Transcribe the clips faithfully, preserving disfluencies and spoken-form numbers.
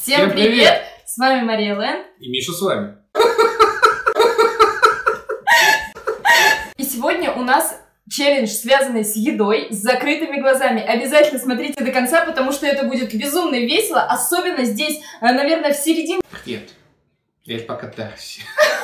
Всем, Всем привет! привет! С вами Мария Лэн. И Миша с вами. И сегодня у нас челлендж, связанный с едой, с закрытыми глазами. Обязательно смотрите до конца, потому что это будет безумно весело, особенно здесь, наверное, в середине. Нет, я пока дашь.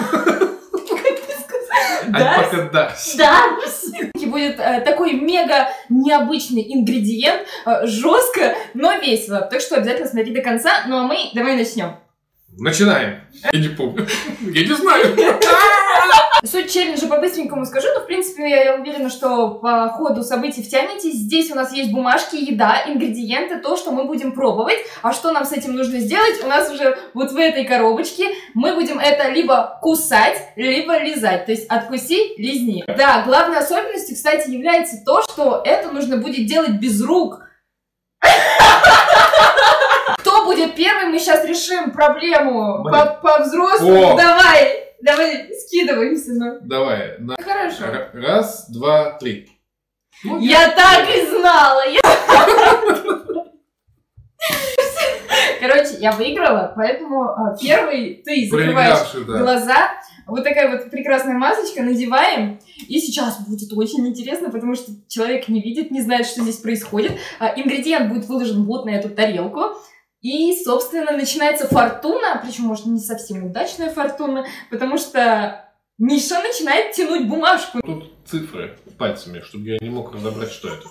Да, да. Будет э, такой мега необычный ингредиент, э, жестко, но весело. Так что обязательно смотри до конца. Ну а мы давай начнем. Начинаем. Я не помню. Я не знаю. Суть челленджа по-быстренькому скажу, но в принципе я уверена, что по ходу событий втянетесь. Здесь у нас есть бумажки, еда, ингредиенты, то, что мы будем пробовать. А что нам с этим нужно сделать? У нас уже вот в этой коробочке мы будем это либо кусать, либо лизать. То есть откуси, лизни. Да, главной особенностью, кстати, является то, что это нужно будет делать без рук. Кто будет первым? Мы сейчас решим проблему по-взрослому. Давай! Давай, скидываемся, ну. Давай. На... Хорошо. Раз, два, три. Ну, я, я так и знала. Я... Короче, я выиграла, поэтому первый ты закрываешь да. глаза. Вот такая вот прекрасная масочка, надеваем. И сейчас будет очень интересно, потому что человек не видит, не знает, что здесь происходит. Ингредиент будет выложен вот на эту тарелку. И, собственно, начинается фортуна, причем, может, не совсем удачная фортуна, потому что Миша начинает тянуть бумажку. Тут цифры пальцами, чтобы я не мог разобрать, что это.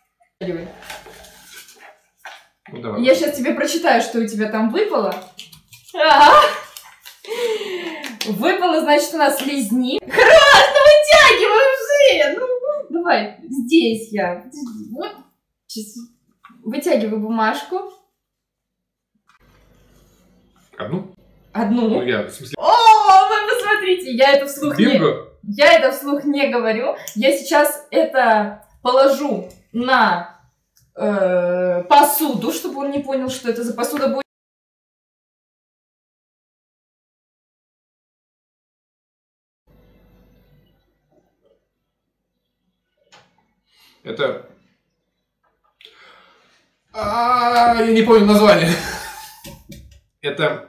Ну, давай. Я сейчас тебе прочитаю, что у тебя там выпало. Ага. Выпало, значит, у нас лизни. Хорош, ну вытягивай уже! Ну, давай, здесь я. Вот. Сейчас вытягиваю бумажку. Одну? Одну. Ну, я, в смысле... О, вы посмотрите, я это вслух Бинго. не... Я это вслух не говорю. Я сейчас это положу на э, посуду, чтобы он не понял, что это за посуда будет. Это... А, я не понял название. Это...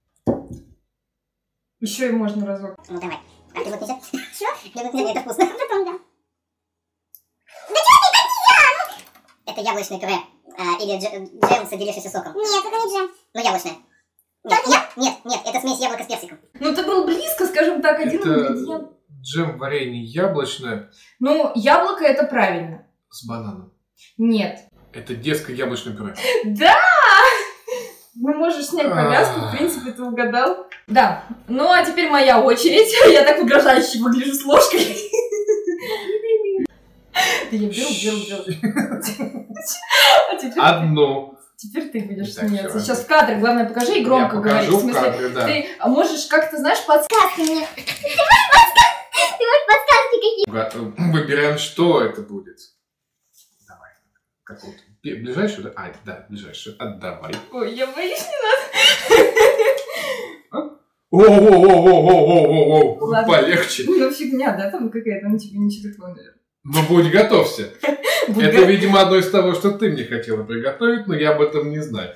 Еще и можно разок. Ну давай. А ты вот нельзя? Что? Мне вот это вкусно. Потом, да. Да что ты, как не я? Это яблочное пюре. А, или джем с отделившимся соком. Нет, это не джем. Ну яблочное. Нет, нет, нет, нет, это смесь яблока с персиком. Ну ты был близко, скажем так, один это ингредиент. Джем варенье яблочное. Ну, яблоко это правильно. С бананом. Нет. Это детское яблочное пюре. Да! Ну, можешь снять повязку, в принципе, ты угадал. Да. Ну, а теперь моя очередь. Я так угрожающе выгляжу с ложкой. Да я беру, беру, беру. Одну. Теперь ты будешь смеяться. Сейчас в кадре, главное, покажи и громко говори. В кадре, да. Ты можешь как-то, знаешь, подсказки мне. Ты можешь подсказки какие? Выбираем, что это будет. Давай. Какого-то. Ближайшую, да? А, да, ближайшую. Отдавай. Ой, я боюсь, не надо. О-о-о-о-о-о-о-о. Полегче. Ну, фигня, да, там какая-то, ну, тебе ничего такого, наверное. Ну, будь готовься. Это, видимо, одно из того, что ты мне хотела приготовить, но я об этом не знаю.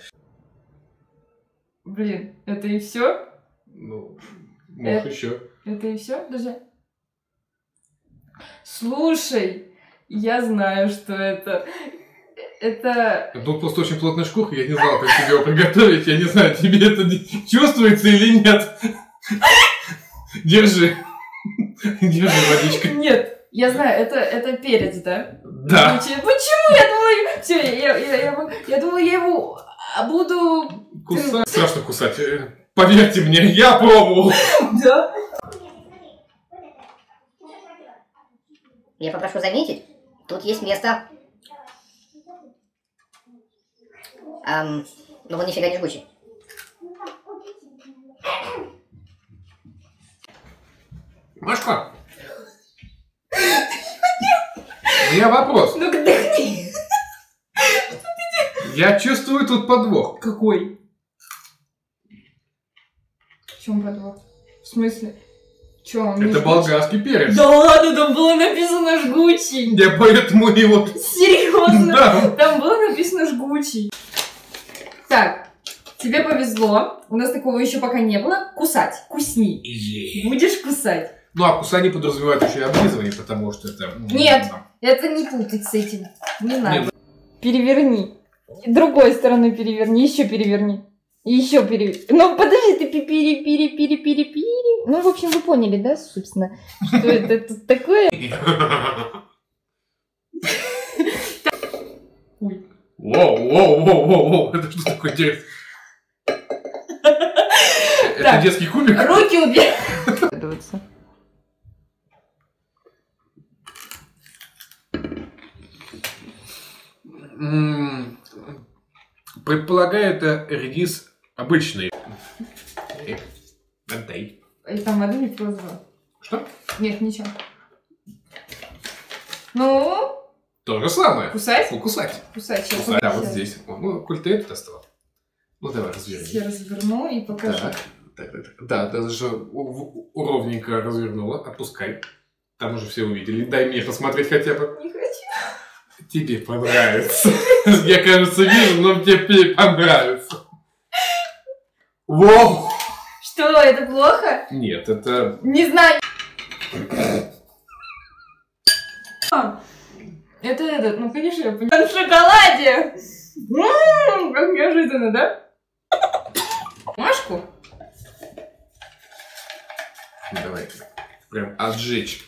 Блин, это и все? Ну, может, еще. Это и все? Подожди. Слушай, я знаю, что это... Это... Тут просто очень плотная шкурка, я не знала, как тебе его приготовить. Я не знаю, тебе это чувствуется или нет. Держи. Держи, водичка. Нет, я знаю, это, это перец, да? Да. Почему? Я думала... Все, я, я, я, я думала, я его буду... Кусать? Страшно кусать. Поверьте мне, я пробовал. Да? Я попрошу заметить, тут есть место... Um, ну, он нифига не жгучий. Машка, у меня вопрос. Ну, вдохни. Я чувствую тут подвох. Какой? В чем подвох? В смысле? Че, он Это болгарский перец. Да ладно, там было написано жгучий. Я поэтому его... Серьезно? Да. Там было написано жгучий. Так, Тебе повезло. У нас такого еще пока не было. Кусать. Кусни. Изи. Будешь кусать. Ну, а кусание подразумевает еще и облизывание, потому что это... Нет, да. это не путать с этим. Не надо. Нет. Переверни. Другой стороной переверни. Еще переверни. Еще переверни. Ну, подожди, ты пири-пири-пири-пири-пири. Ну, в общем, вы поняли, да, собственно, что это тут такое? Воу-воу-воу-воу-воу. Это что такое интересно? Это детский кубик? Руки убери. Предполагаю, это редис обычный. Отдай. И там воды не положила. Что? Нет, ничего. Ну? То же самое. Кусать? Кусать. Кусать. Кусать. Да, вот здесь. Ну, коль ты это достала. Ну, давай, разверни. Я разверну и покажу. Так, так, так. Да, ты же ровненько развернула. Отпускай. Там уже все увидели. Дай мне посмотреть хотя бы. Не хочу. Тебе понравится. Я, кажется, вижу, но тебе понравится. Воу! Что, это плохо? Нет, это... Не знаю. Это этот, ну, конечно, я понимаю. В шоколаде! Ммм, как неожиданно, да? Машку? Давай, прям отжечь.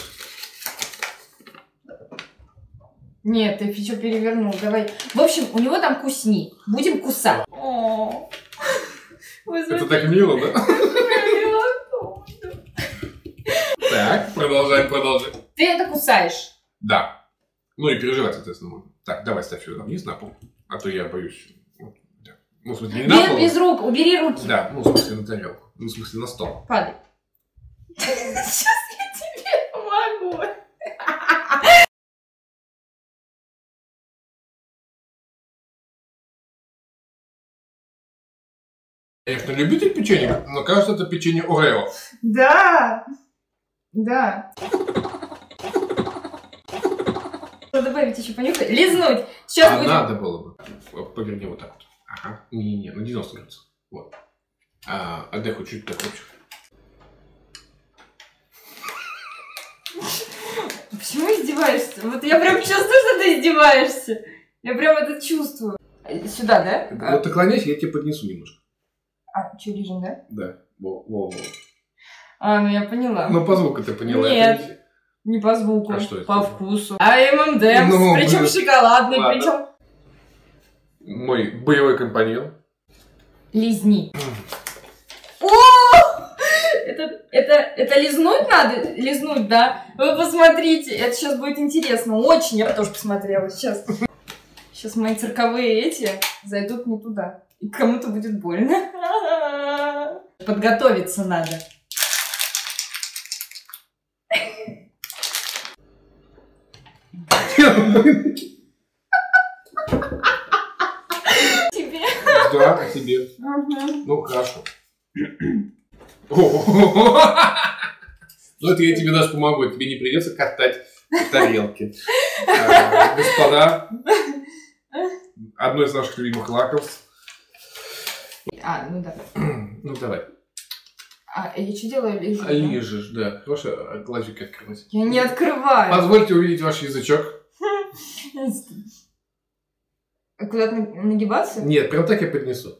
Нет, ты еще перевернул, давай. В общем, у него там кусни. Будем кусать. О, это так мило, да? Так, продолжаем, продолжаем. Ты это кусаешь? Да. Ну и переживать, соответственно, можно. Так, давай ставь сюда вниз на пол. А то я боюсь. Ну, в смысле, не на пол. Без рук, убери руки. Да, ну, в смысле, на тарелку. Ну, в смысле, на стол. Падай. Сейчас я тебе помогу. Я их не любитель печенья, но кажется, это печенье Орео. Да. Да. Добавить еще понюхать. Лизнуть. Сейчас а будем... надо было бы. Поверни вот так вот. Ага. Не-не-не, на девяносто градусов. Вот. А, отдай хоть чуть так лучше. Почему издеваешься? Вот я прям чувствую, что ты издеваешься. Я прям это чувствую. Сюда, да? Вот наклоняйся, я тебе поднесу немножко. А, что, лежим, да? Да. Во-во-во. А, ну я поняла. Ну по звуку ты поняла. Нет. Это... Не по звуку, а что это? по вкусу. А эм энд эмс, ну, причем блин. шоколадный, Ладно. причем... Мой боевой компаньон. Лизни. О! Это, это, это лизнуть надо? Лизнуть, да? Вы посмотрите, это сейчас будет интересно. Очень, я тоже посмотрела. Сейчас, сейчас мои цирковые эти зайдут не туда. И кому-то будет больно. Подготовиться надо. Тебе. Да, а тебе. Угу. Ну, хорошо. Ну, это я тебе даже помогу. Тебе не придется катать тарелки. Господа, одно из наших любимых лакомств. А, ну да. Ну, давай. А, я что делаю? Лежу, А лижешь, да. Хорошо, глазик открывать. Я не открываю. Позвольте увидеть ваш язычок. Куда-то нагибаться? Нет, прям так я поднесу.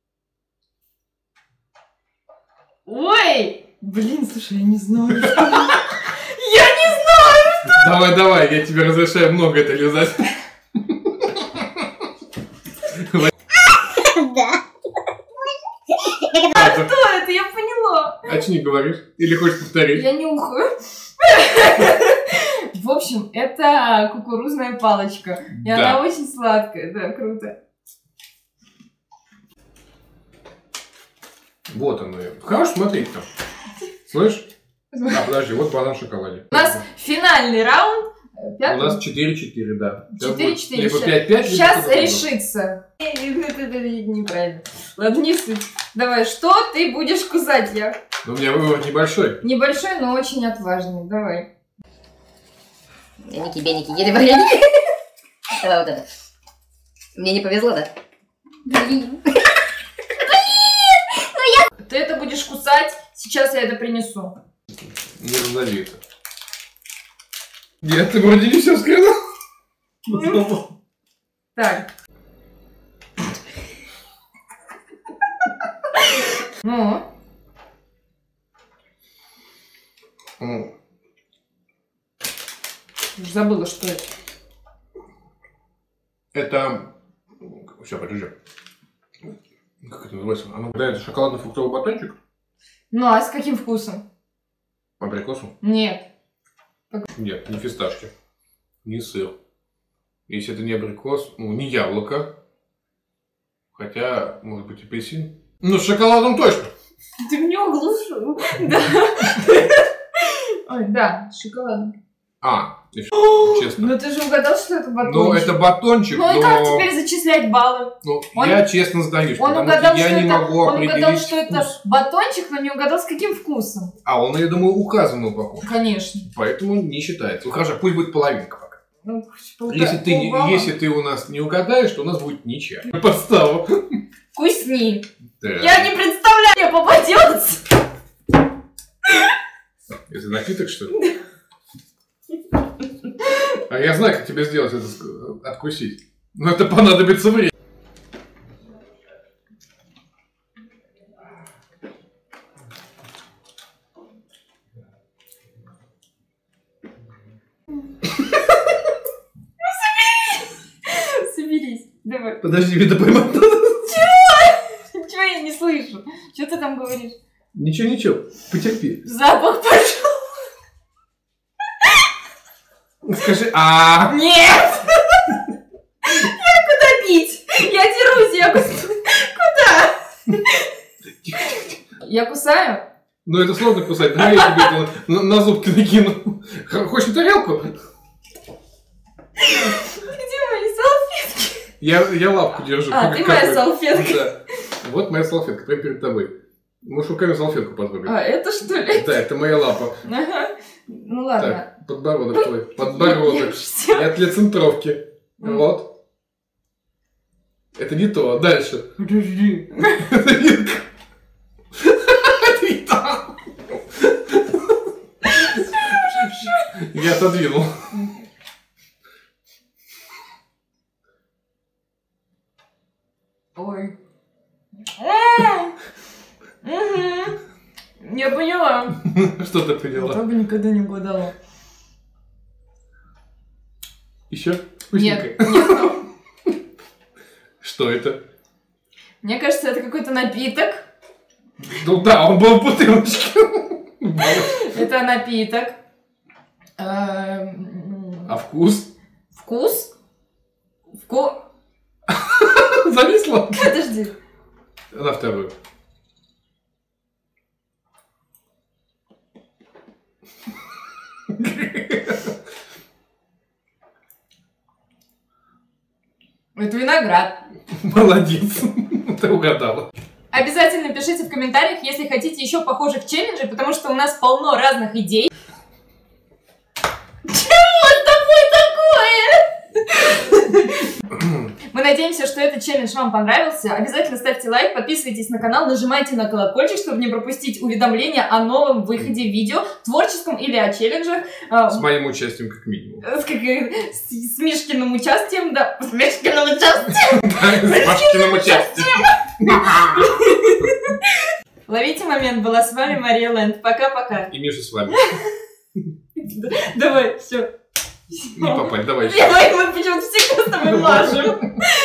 Ой! Блин, слушай, я не знаю. Я не знаю! Давай, давай, я тебе разрешаю много это лизать. Да. А что это? Я поняла. А что не говоришь? Или хочешь повторить? Я нюхаю. В общем, это кукурузная палочка. И Да. она очень сладкая. Да, круто. Вот оно. Хорош смотреть там. Слышь? А, подожди, вот банан в шоколаде. У нас финальный раунд. Пятый? У нас четыре-четыре, да. четыре-четыре. Либо пять-пять, либо Сейчас кто-то решится. Это неправильно. Ладно, не суть. Давай, что ты будешь кусать, я? Но у меня выбор небольшой. Небольшой, но очень отважный. Давай. Беники, беники, ели вареники. Давай вот это. Мне не повезло, да? Блин. будешь кусать, сейчас я это принесу. Не назови это. Нет, ты вроде не все сказал. Так. Ну? Ну. Забыла, что это. Это... Сейчас, подожди. Как это называется? Оно, да, это шоколадно-фруктовый батончик? Ну, а с каким вкусом? Абрикосу? Нет. Нет, не фисташки. Не сыр. Если это не абрикос, ну, не яблоко. Хотя, может быть, апельсин. Ну, с шоколадом точно. Ты меня оглушил. Да. Ой, да, с шоколадом. А, честно. Ну ты же угадал, что это батончик. Ну, это батончик, ну, но... Ну, и как теперь зачислять баллы? Ну, он... я честно сдаюсь, он потому угадал, что я что не это... могу он определить угадал, что вкус. это батончик, но не угадал, с каким вкусом. А он, я думаю, указан на упаковке. Конечно. Поэтому не считается. Ну, хорошо, пусть будет половинка пока. Ну, если, ты, если ты у нас не угадаешь, то у нас будет ничья. Подставу. Вкусни. Да. Я не представляю, мне попадется. Это напиток, что ли? А я знаю, как тебе сделать это, откусить. Но это понадобится время. Соберись. Давай. Подожди, видно поймать. Чего? Чего я не слышу? Что ты там говоришь? Ничего, ничего. Потерпи. Запах пошел. Скажи, а нет! Я куда бить? Я дерусь, я куда? Я кусаю? Ну это сложно кусать, давай я тебе это на, на зубки накину. Хочешь на тарелку? Где мои салфетки? Я, я лапку держу. А, как, ты как моя бы. салфетка. Да. Вот моя салфетка, прямо перед тобой. Можешь руками салфетку потрогать. А, это что ли? Да, это моя лапа. Ага. Ну ладно. Так, подбородок твой. Подбородок. Я, Это для центровки. Mm. Вот. Это не то. Дальше. Подожди. Это не то. Это не то. Я отодвинул. Ой. Я поняла. Что ты поняла? Я бы никогда не угадала. Еще? Нет, нет. Что это? Мне кажется, это какой-то напиток. Ну да, он был в бутылочке. Это напиток. А вкус? Вкус? Вку... Зависла? Подожди. На вторую. Это виноград. Молодец. Ты угадала. Обязательно пишите в комментариях, если хотите еще похожих челленджей, потому что у нас полно разных идей. Чего с тобой такое? Мы надеемся, что этот челлендж вам понравился. Обязательно ставьте лайк, подписывайтесь на канал, нажимайте на колокольчик, чтобы не пропустить уведомления о новом выходе видео, творческом или о челленджах. С моим участием, как минимум. С, как, с, с Мишкиным участием, да. С Мишкиным участием. С Машкиным участием. Ловите момент. Была с вами Мария Лэнд. Пока-пока. И Миша с вами. Давай, все. Не попасть, давай еще. Давай, мы почему-то всегда с тобой лажем.